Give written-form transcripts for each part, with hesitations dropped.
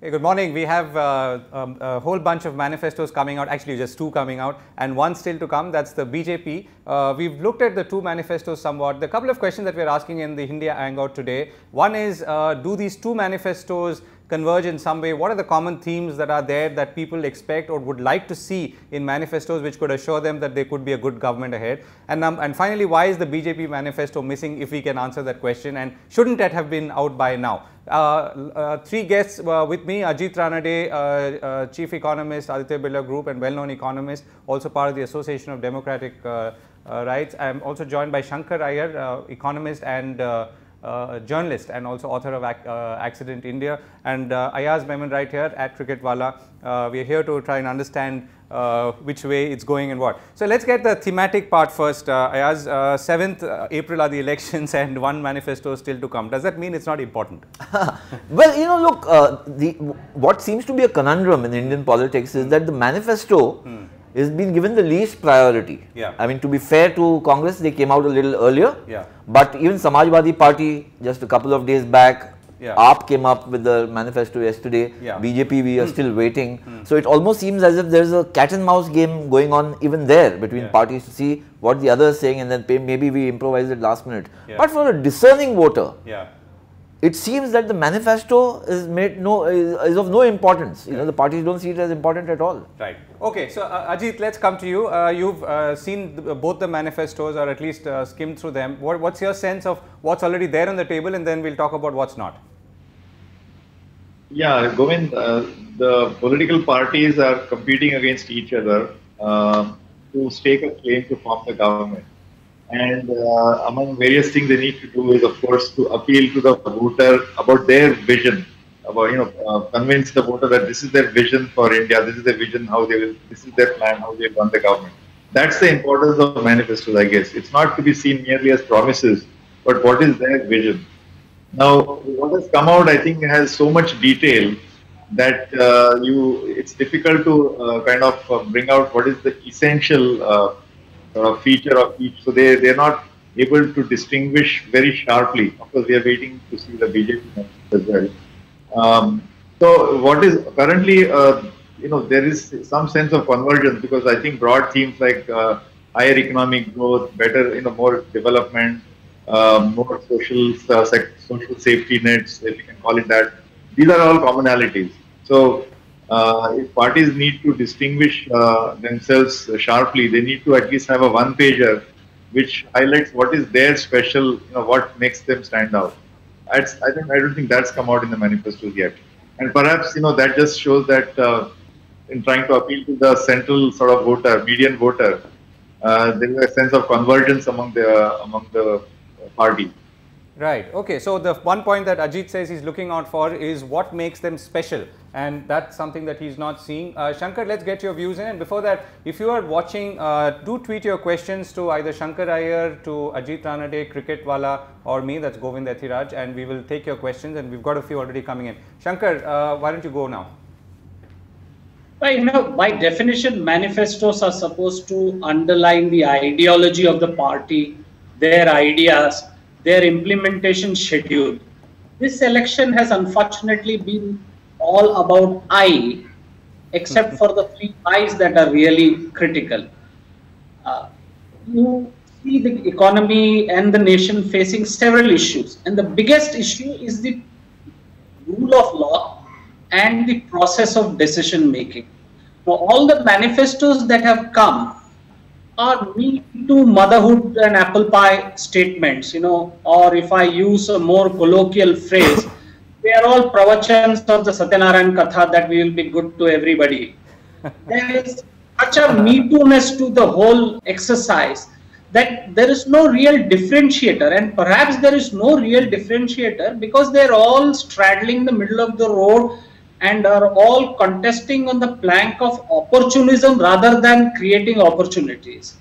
Hey, good morning. We have a whole bunch of manifestos coming out, actually just two coming out and one still to come, that's the BJP. We've looked at the two manifestos somewhat. The couple of questions that we're asking in the Hindi Hangout today, one is, do these two manifestos converge in some way? What are the common themes that are there that people expect or would like to see in manifestos which could assure them that there could be a good government ahead? And finally, why is the BJP manifesto missing, if we can answer that question, and shouldn't it have been out by now? Three guests with me: Ajit Ranade, Chief Economist, Aditya Birla Group, and well-known economist, also part of the Association of Democratic Rights. I am also joined by Shankar Iyer, economist and journalist, and also author of Accident India, and Ayaz Memon right here at Cricketwala. We are here to try and understand which way it's going and what. So let's get the thematic part first. Ayaz, 7th April are the elections and one manifesto still to come. Does that mean it's not important? Well, you know, look, what seems to be a conundrum in Indian politics is that the manifesto is being given the least priority. Yeah. I mean, to be fair to Congress, they came out a little earlier. Yeah. But even Samajwadi Party, just a couple of days back, AAP came up with the manifesto yesterday. Yeah. BJP, we are still waiting. So it almost seems as if there is a cat and mouse game going on even there between parties to see what the other is saying, and then maybe we improvise it last minute. But for a discerning voter, it seems that the manifesto is is of no importance. You know, the parties don't see it as important at all. Right. Okay. So Ajit, let's come to you. You've seen both the manifestos, or at least skimmed through them. What's your sense of what's already there on the table, and then we'll talk about what's not? Yeah, Govind, the political parties are competing against each other to stake a claim to form the government. And among various things they need to do is, of course, to appeal to the voter about their vision, about, convince the voter that this is their vision for India, this is their vision, this is their plan, how they run the government. That's the importance of manifestos, I guess. It's not to be seen merely as promises, but what is their vision. Now, what has come out, I think, has so much detail that it's difficult to kind of bring out what is the essential feature of each. So they're not able to distinguish very sharply. Of course, we are waiting to see the BJP as well. So what is currently, there is some sense of convergence, because I think broad themes like higher economic growth, better, more development, more social safety nets, if you can call it that. These are all commonalities. So if parties need to distinguish themselves sharply, they need to at least have a one-pager which highlights what is their special, what makes them stand out. I don't think that's come out in the manifestos yet. And perhaps, that just shows that in trying to appeal to the central sort of voter, median voter, there is a sense of convergence among the parties. Right. Okay. So the one point that Ajit says he's looking out for is what makes them special, and that's something that he's not seeing. Shankar, let's get your views in. And before that, if you are watching, do tweet your questions to either Shankar Iyer, to Ajit Ranade, Cricketwala, or me. That's Govind Ethiraj, and we will take your questions. And we've got a few already coming in. Shankar, why don't you go now? Well, by definition, manifestos are supposed to underline the ideology of the party, their ideas, their implementation schedule. This election has unfortunately been all about I, except for the 3 I's that are really critical. You see the economy and the nation facing several issues, and the biggest issue is the rule of law and the process of decision making. Now, all the manifestos that have come are Me Too, motherhood and apple pie statements, or if I use a more colloquial phrase, they are all pravachans of the Satyanarayan Katha that we will be good to everybody. There is such a Me Too-ness to the whole exercise that there is no real differentiator, and perhaps there is no real differentiator because they are all straddling the middle of the road and are all contesting on the plank of opportunism rather than creating opportunities.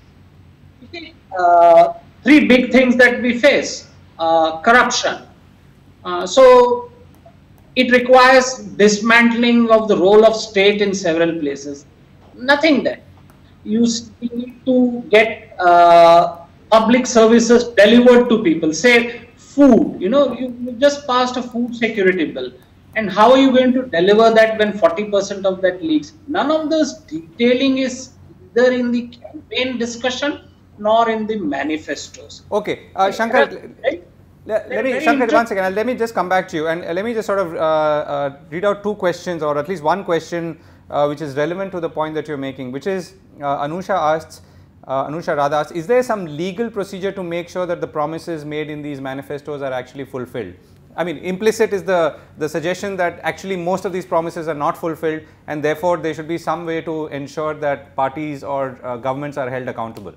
Three big things that we face. Corruption. So it requires dismantling of the role of state in several places. Nothing there. You need to get public services delivered to people. Say food, you just passed a food security bill. And how are you going to deliver that when 40% of that leaks? None of this detailing is either in the campaign discussion nor in the manifestos. Okay, Shankar, Shankar, one second. Let me just come back to you, and let me just sort of read out two questions, or at least one question which is relevant to the point that you're making, which is Anusha Radha asks, is there some legal procedure to make sure that the promises made in these manifestos are actually fulfilled? I mean, implicit is the suggestion that actually most of these promises are not fulfilled, and therefore there should be some way to ensure that parties or governments are held accountable.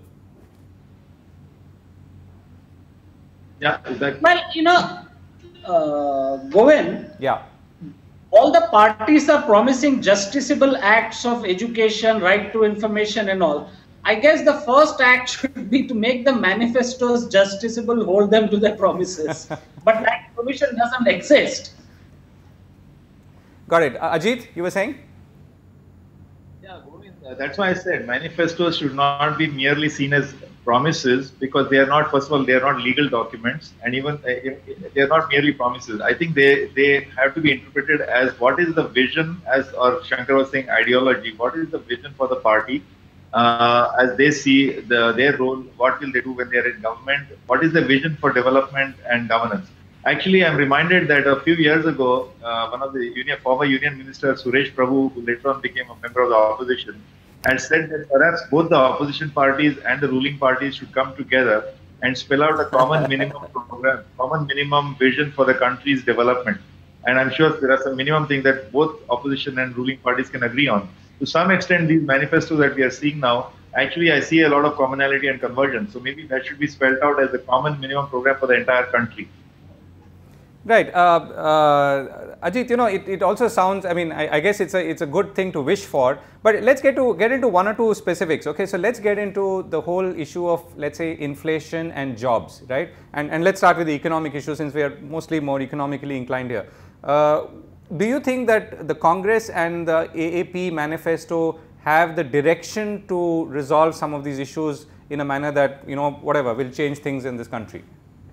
Yeah, exactly. Well, Govind, yeah, all the parties are promising justiciable acts of education, right to information and all. I guess the first act should be to make the manifestos justiciable, hold them to their promises. But that provision doesn't exist. Got it. Ajit, you were saying? Yeah, that's why I said manifestos should not be merely seen as promises, because they are not, first of all, they are not legal documents, and even they are not merely promises. I think they have to be interpreted as what is the vision, as or Shankar was saying, ideology. What is the vision for the party as they see their role? What will they do when they are in government? What is the vision for development and governance? Actually, I'm reminded that a few years ago, one of the former Union Minister, Suresh Prabhu, who later on became a member of the opposition, had said that perhaps both the opposition parties and the ruling parties should come together and spell out a common minimum program, common minimum vision for the country's development. And I'm sure there are some minimum things that both opposition and ruling parties can agree on. To some extent, these manifestos that we are seeing now, actually I see a lot of commonality and convergence. So maybe that should be spelled out as a common minimum program for the entire country. Right, Ajit. It also sounds. I mean, I guess it's a good thing to wish for. But let's get into one or two specifics. Okay, so let's get into the whole issue of, let's say, inflation and jobs, right? And let's start with the economic issue, since we are mostly more economically inclined here. Do you think that the Congress and the AAP manifesto have the direction to resolve some of these issues in a manner that whatever will change things in this country?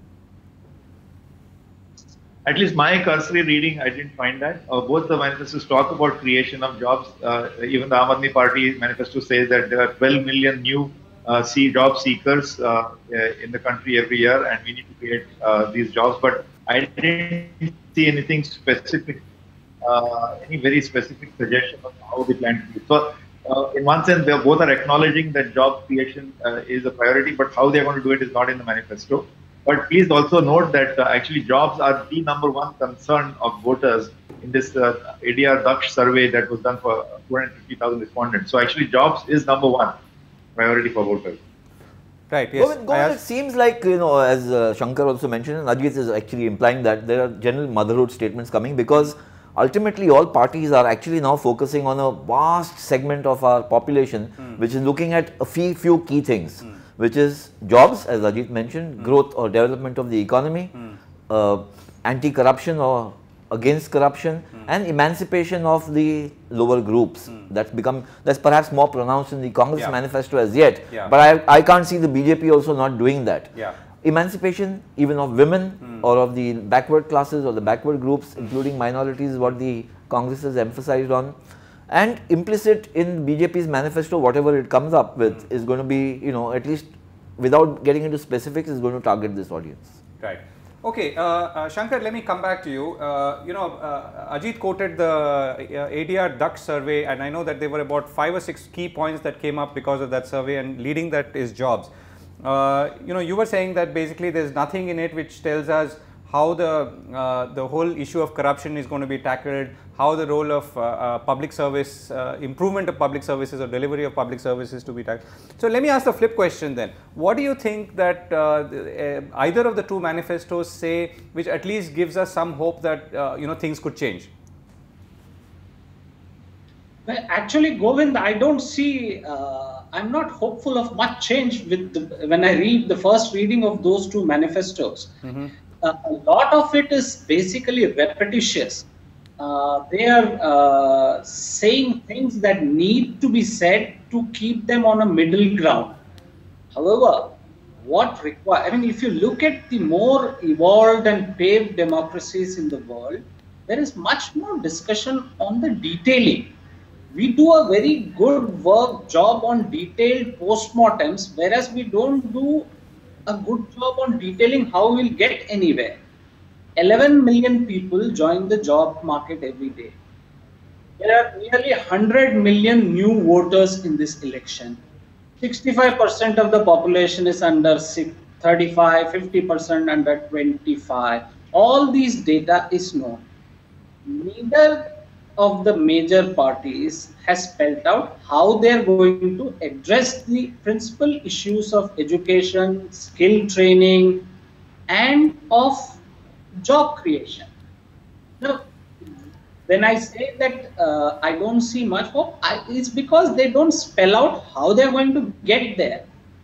At least my cursory reading, I didn't find that. Both the manifestos talk about creation of jobs. Even the Aam Aadmi Party manifesto says that there are 12 million new job seekers in the country every year, and we need to create these jobs. But I didn't see anything specific, any very specific suggestion of how they plan to do it. So, in one sense, they both are acknowledging that job creation is a priority, but how they are going to do it is not in the manifesto. But please also note that actually jobs are the #1 concern of voters in this ADR Daksh survey that was done for 250,000 respondents. So actually jobs is #1 priority for voters. Right, yes. Govind, it seems like, as Shankar also mentioned, and Ajit is actually implying that there are general motherhood statements coming, because ultimately all parties are actually now focusing on a vast segment of our population, which is looking at a few key things. Which is jobs, as Ajit mentioned, growth or development of the economy, anti-corruption or against corruption, and emancipation of the lower groups. That's perhaps more pronounced in the Congress manifesto as yet. But I can't see the BJP also not doing that. Emancipation even of women or of the backward classes or the backward groups, including minorities, is what the Congress has emphasized on. And implicit in BJP's manifesto, whatever it comes up with, is going to be, at least without getting into specifics, is going to target this audience. Right. Okay, Shankar, let me come back to you. Ajit quoted the ADR Daksh survey, and I know that there were about 5 or 6 key points that came up because of that survey, and leading that is jobs. You were saying that basically there's nothing in it which tells us how the whole issue of corruption is going to be tackled, how the role of public service, improvement of public services or delivery of public services to be tackled. So let me ask the flip question then. What do you think that either of the two manifestos say, which at least gives us some hope that things could change? Well, actually, Govind, I don't see. I'm not hopeful of much change when I read the first reading of those two manifestos. A lot of it is basically repetitious. They are saying things that need to be said to keep them on a middle ground. However, if you look at the more evolved and paved democracies in the world, there is much more discussion on the detailing. We do a very good job on detailed postmortems, whereas we don't do a good job on detailing how we'll get anywhere. 11 million people join the job market every day. There are nearly 100 million new voters in this election. 65% of the population is under 35, 50% under 25. All these data is known. Neither of the major parties has spelled out how they are going to address the principal issues of education, skill training, and of job creation. Now, when I say that I don't see much hope, it's because they don't spell out how they're going to get there.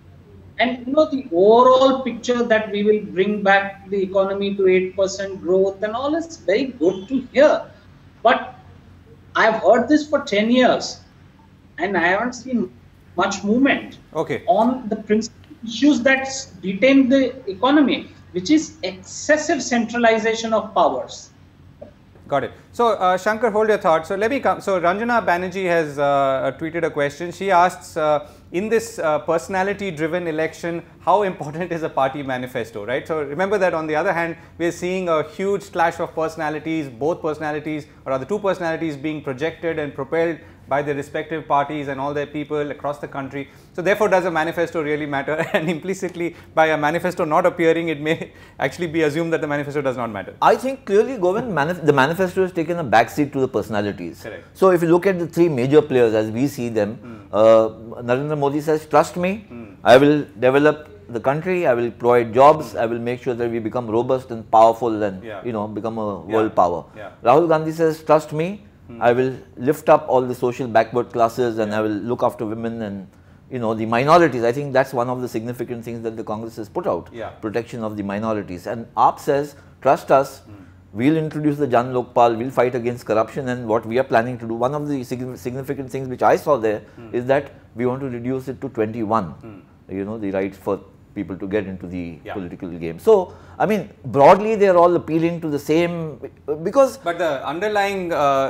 And the overall picture that we will bring back the economy to 8% growth and all is very good to hear. But I've heard this for 10 years and I haven't seen much movement on the principal issues that detain the economy, which is excessive centralization of powers. Got it. So, Shankar, hold your thought. So, let me come. So, Ranjana Banerjee has tweeted a question. She asks, in this personality-driven election, how important is a party manifesto, right? So, remember that on the other hand, we are seeing a huge clash of personalities, both personalities, or rather two personalities being projected and propelled by the respective parties and all their people across the country. So, therefore, does a manifesto really matter? And implicitly, by a manifesto not appearing, it may actually be assumed that the manifesto does not matter. I think clearly, Govind, the manifesto has taken a backseat to the personalities. Correct. So, if you look at the three major players as we see them, Narendra Modi says, trust me, I will develop the country, I will provide jobs, I will make sure that we become robust and powerful and become a world power. Rahul Gandhi says, trust me, I will lift up all the social backward classes and I will look after women and the minorities. I think that's one of the significant things that the Congress has put out, protection of the minorities. And AAP says, trust us, we'll introduce the Jan Lokpal, we'll fight against corruption, and what we are planning to do, one of the significant things which I saw there is that we want to reduce it to 21, the right for people to get into the political game. So, I mean, broadly they are all appealing to the same, because... But the underlying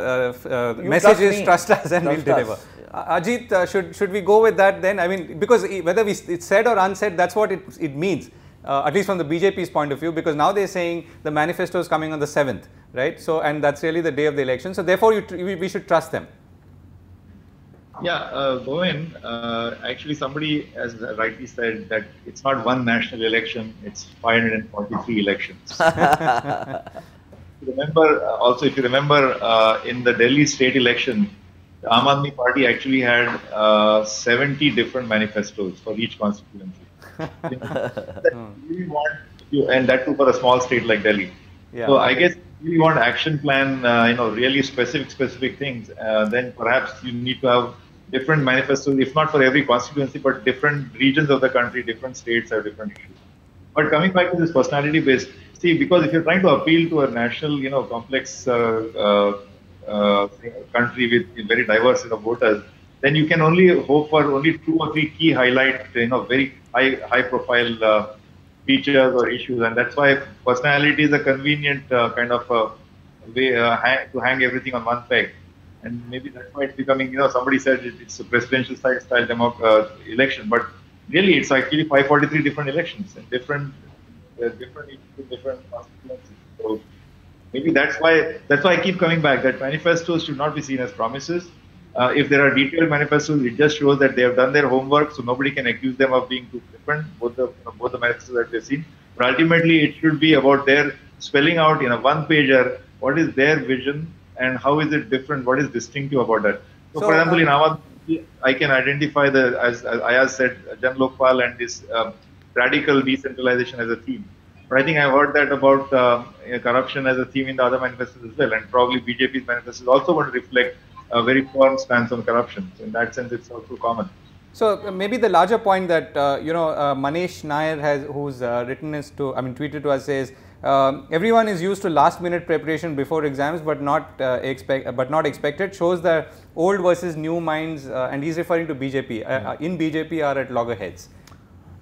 message is trust us and we'll deliver. Ajit, should we go with that then? I mean, because whether it's said or unsaid, that's what it means. At least from the BJP's point of view, because now they're saying the manifesto is coming on the 7th, right? So, and that's really the day of the election. So, therefore, we should trust them. Yeah, Govind, actually somebody has rightly said that it's not one national election, it's 543 elections. If you remember, in the Delhi state election, the Aam Aadmi Party actually had 70 different manifestos for each constituency. And that too for a small state like Delhi. So I guess if you want action plan, really specific things, then perhaps you need to have different manifestos, if not for every constituency, but different regions of the country, different states have different issues. But coming back to this personality based, see, because if you're trying to appeal to a national, complex country with very diverse set of voters, then you can only hope for only 2 or 3 key highlight, very high profile features or issues, and that's why personality is a convenient kind of way to hang everything on one peg. And maybe that's why it's becoming, somebody said it's a presidential style election, but really it's actually 543 different elections and different constituencies. So maybe that's why I keep coming back that manifestos should not be seen as promises. If there are detailed manifestos, it just shows that they have done their homework, so nobody can accuse them of being too different, both the manifestos that they've seen. But ultimately, it should be about their spelling out in a one-pager what is their vision and how is it different, what is distinctive about that. So for example, in Awadh, I can identify as Ayaz said, Jan Lokpal and this radical decentralization as a theme. But I think I've heard that about corruption as a theme in the other manifestos as well, and probably BJP's manifesto is also going to reflect a very firm stance on corruption. So in that sense, it's also common. So maybe the larger point that Manish Nair who's tweeted to us says everyone is used to last-minute preparation before exams, but not expected. Shows the old versus new minds, and he's referring to BJP. In BJP are at loggerheads. Yeah.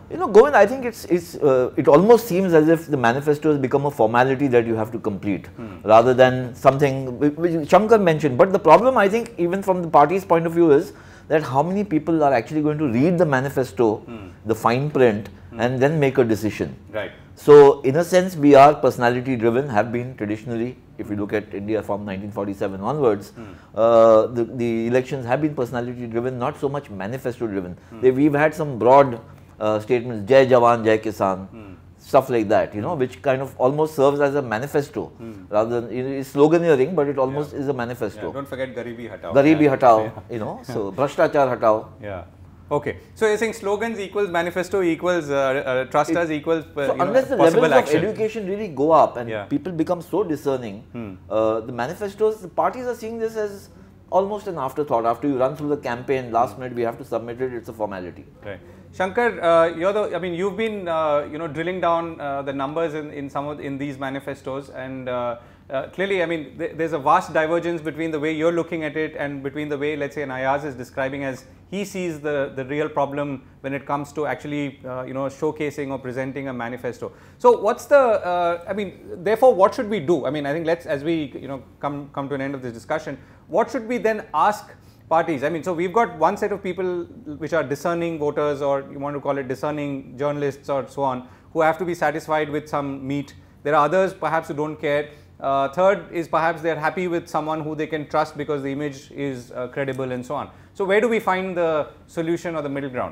Govind, I think it almost seems as if the manifesto has become a formality that you have to complete, rather than something which Shankar mentioned. But the problem, I think, even from the party's point of view, is that how many people are actually going to read the manifesto, the fine print, and then make a decision. Right. So, in a sense, we are personality driven, have been traditionally. If you look at India from 1947 onwards, the elections have been personality driven, not so much manifesto driven. We've had some broad statements, Jai Jawan, Jai Kisan, stuff like that, which kind of almost serves as a manifesto, rather than, it's sloganeering, but it almost is a manifesto. Yeah, don't forget Garibi Hatao. Garibi Hatao, so Bhrashtachar Hatao. Yeah. Okay. So you're saying slogans equals manifesto equals trust us equals so unless the levels of education really go up and people become so discerning, the manifestos, the parties are seeing this as almost an afterthought. After you run through the campaign, last minute we have to submit it, it's a formality. Right. Shankar, you've been drilling down the numbers in these manifestos, and clearly, I mean, there's a vast divergence between the way you're looking at it and between the way, let's say, Ayaz is describing as he sees the real problem when it comes to actually, showcasing or presenting a manifesto. So what's the, therefore, what should we do? I mean, I think as we, come to an end of this discussion, what should we then ask parties? I mean, so we've got one set of people which are discerning voters, or you want to call it discerning journalists or so on, who have to be satisfied with some meat. There are others perhaps who don't care. Third is perhaps they're happy with someone who they can trust because the image is credible and so on. So where do we find the solution or the middle ground?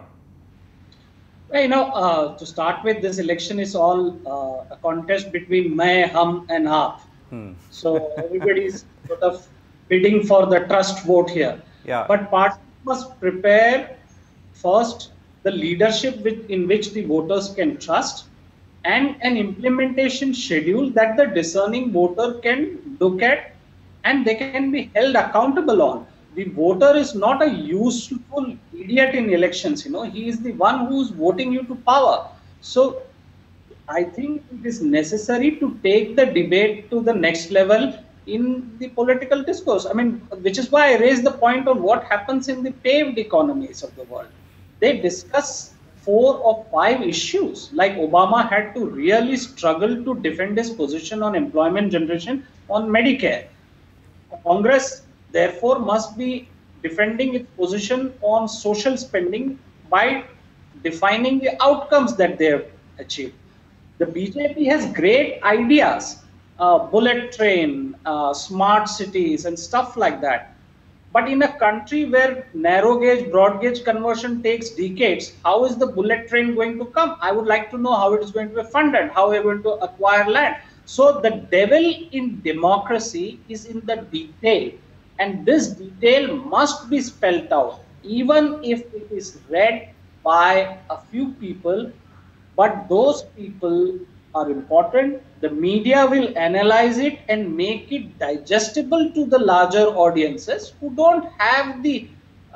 Well, to start with, this election is all a contest between main, hum and aap. So everybody is sort of bidding for the trust vote here. Yeah. But parties must prepare first the leadership in which the voters can trust, and an implementation schedule that the discerning voter can look at and they can be held accountable on. The voter is not a useful idiot in elections, he is the one who is voting you to power. So I think it is necessary to take the debate to the next level in the political discourse. I mean, which is why I raised the point on what happens in the paved economies of the world. They discuss 4 or 5 issues. Like Obama had to really struggle to defend his position on employment generation on Medicare. Congress therefore must be defending its position on social spending by defining the outcomes that they have achieved. The BJP has great ideas, bullet train, smart cities and stuff like that. But in a country where narrow gauge, broad gauge conversion takes decades, how is the bullet train going to come? I would like to know how it is going to be funded, how we are going to acquire land. So the devil in democracy is in the detail, and this detail must be spelled out, even if it is read by a few people, but those people are important. The media will analyze it and make it digestible to the larger audiences who don't have the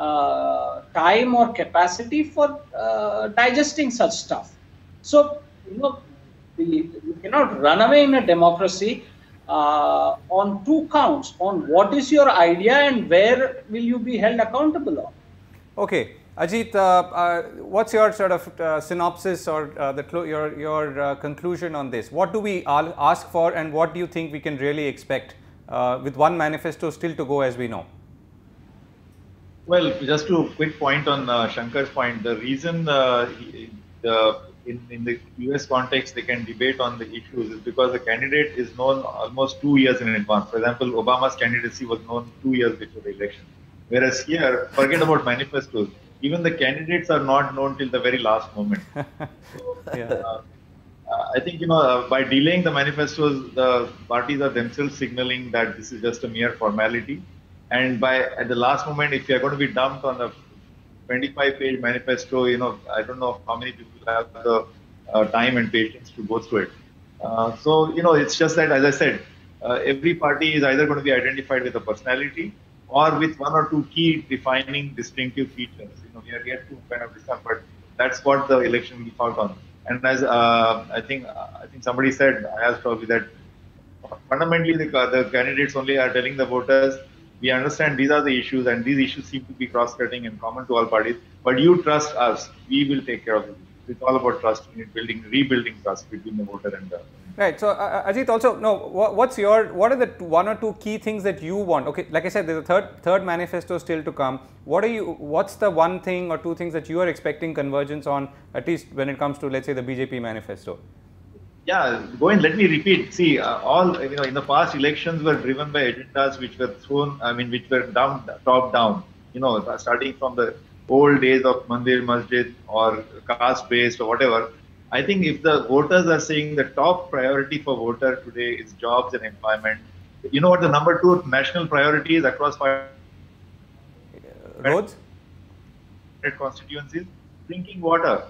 time or capacity for digesting such stuff. So, you cannot run away in a democracy on 2 counts, on what is your idea and where will you be held accountable on. Okay. Ajit, what's your sort of synopsis or your conclusion on this? What do we ask for, and what do you think we can really expect with one manifesto still to go, as we know? Well, just to quick point on Shankar's point, the reason in the US context they can debate on the issues is because the candidate is known almost 2 years in advance. For example, Obama's candidacy was known 2 years before the election. Whereas here, forget about manifestos. Even the candidates are not known till the very last moment. So, I think, by delaying the manifestos, the parties are themselves signaling that this is just a mere formality. And at the last moment, if you are going to be dumped on a 25-page manifesto, I don't know how many people have the time and patience to go through it. So, it's just that, as I said, every party is either going to be identified with a personality or with 1 or 2 key defining distinctive features. We are yet to kind of discuss, but that's what the election will fall on. And as I think somebody said, I asked probably that fundamentally the candidates only are telling the voters, we understand these are the issues and these issues seem to be cross-cutting and common to all parties, but you trust us, we will take care of it. it's all about trust, rebuilding trust between the voter and the. Right. So, Ajit, also, no, what are the one or two key things that you want? Okay, like I said, there's a third manifesto still to come. What's the one thing or two things that you are expecting convergence on, at least when it comes to, let's say, the BJP manifesto? Yeah, let me repeat. See, in the past elections were driven by agendas which were which were top down. Starting from the old days of Mandir, Masjid or caste based or whatever. I think if the voters are saying the top priority for voter today is jobs and employment, you know what the number 2 national priority is across roads, constituencies? Drinking water.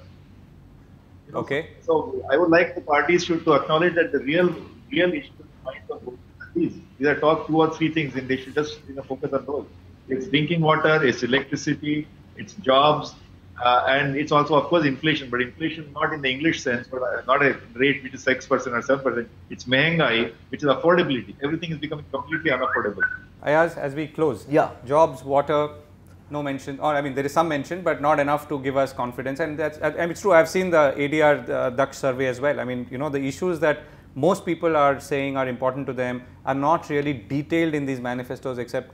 Okay. So I would like the parties to acknowledge that the real issue of voters are these are top 2 or 3 things, and they should just focus on those. It's drinking water, it's electricity, it's jobs. And it's also, of course, inflation, but inflation not in the English sense, but not a rate which is 6% or 7%. It's mehengai, which is affordability. Everything is becoming completely unaffordable. Ayaz, as we close, jobs, water, no mention, or I mean, there is some mention, but not enough to give us confidence. And that's, I mean, it's true. I've seen the ADR Daksh survey as well. I mean, the issues that most people are saying are important to them are not really detailed in these manifestos, except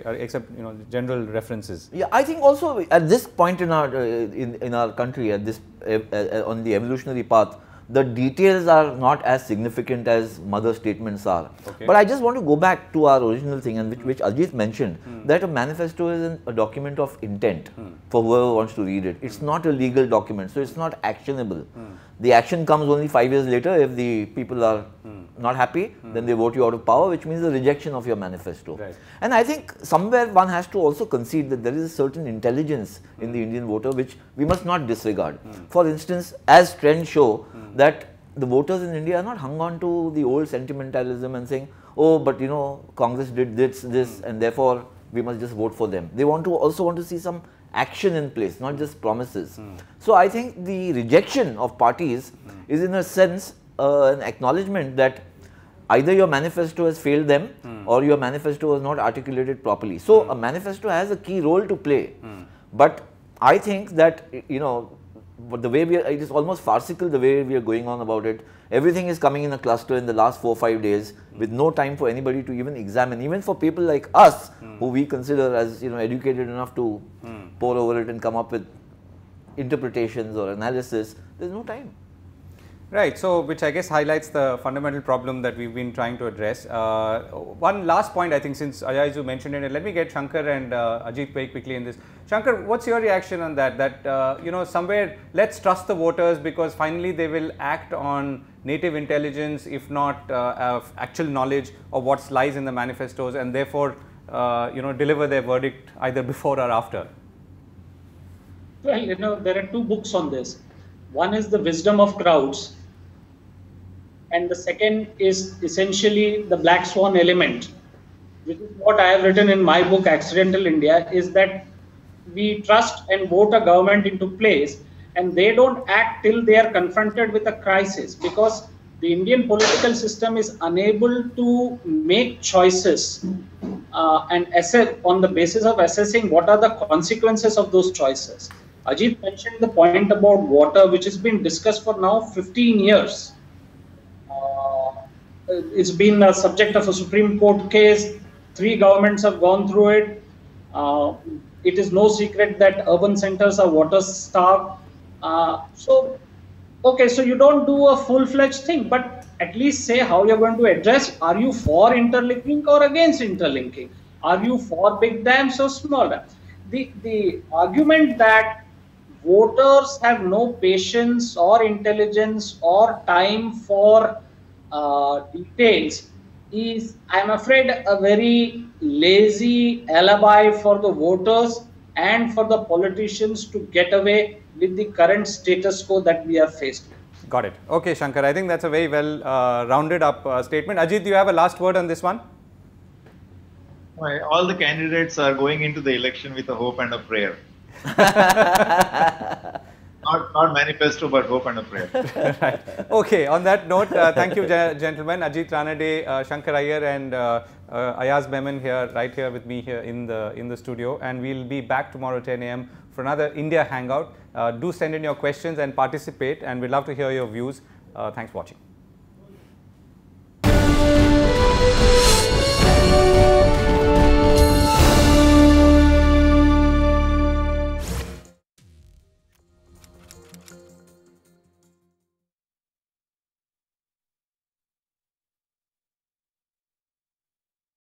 general references. Yeah, I think also at this point in our country, at this on the evolutionary path, the details are not as significant as mother statements are. Okay. But I just want to go back to our original thing, and which Ajit mentioned, that a manifesto is a document of intent for whoever wants to read it. It's not a legal document, so it's not actionable. The action comes only 5 years later. If the people are not happy, then they vote you out of power, which means the rejection of your manifesto. Right. And I think somewhere one has to also concede that there is a certain intelligence in the Indian voter which we must not disregard. For instance, as trends show, that the voters in India are not hung on to the old sentimentalism and saying, oh, but Congress did this, and therefore we must just vote for them. They also want to see some action in place, not just promises. So I think the rejection of parties is in a sense an acknowledgement that either your manifesto has failed them or your manifesto was not articulated properly. So a manifesto has a key role to play. But I think that, but the way it is almost farcical the way we are going on about it. Everything is coming in a cluster in the last 4 or 5 days with no time for anybody to even examine. Even for people like us, who we consider as educated enough to pore over it and come up with interpretations or analysis, there's no time. Right. So, which I guess highlights the fundamental problem that we've been trying to address. One last point, I think, since Ayaz mentioned it, let me get Shankar and Ajit very quickly in this. Shankar, what's your reaction on that? That, somewhere, let's trust the voters because finally they will act on native intelligence, if not actual knowledge of what lies in the manifestos, and therefore, deliver their verdict either before or after. Well, there are 2 books on this. One is The Wisdom of Crowds, and the second is essentially the black swan element, which is what I have written in my book Accidental India, is that we trust and vote a government into place and they don't act till they are confronted with a crisis, because the Indian political system is unable to make choices and assess on the basis of assessing what are the consequences of those choices. Ajit mentioned the point about water, which has been discussed for now 15 years. It's been a subject of a Supreme Court case. 3 governments have gone through it. It is no secret that urban centers are water starved. So you don't do a full-fledged thing, but at least say how you're going to address. Are you for interlinking or against interlinking? Are you for big dams or small dams? The argument that voters have no patience or intelligence or time for details is, I'm afraid, a very lazy alibi for the voters and for the politicians to get away with the current status quo that we are faced with. Got it. Okay, Shankar, I think that's a very well rounded up statement. Ajit, do you have a last word on this one? All the candidates are going into the election with a hope and a prayer. Not manifesto, but hope and a prayer. Right. Okay, on that note, thank you, gentlemen. Ajit Ranade, Shankar Iyer and Ayaz Memon here, right here with me here in the studio. And we'll be back tomorrow 10 a.m. for another India Hangout. Do send in your questions and participate, and we'd love to hear your views. Thanks for watching.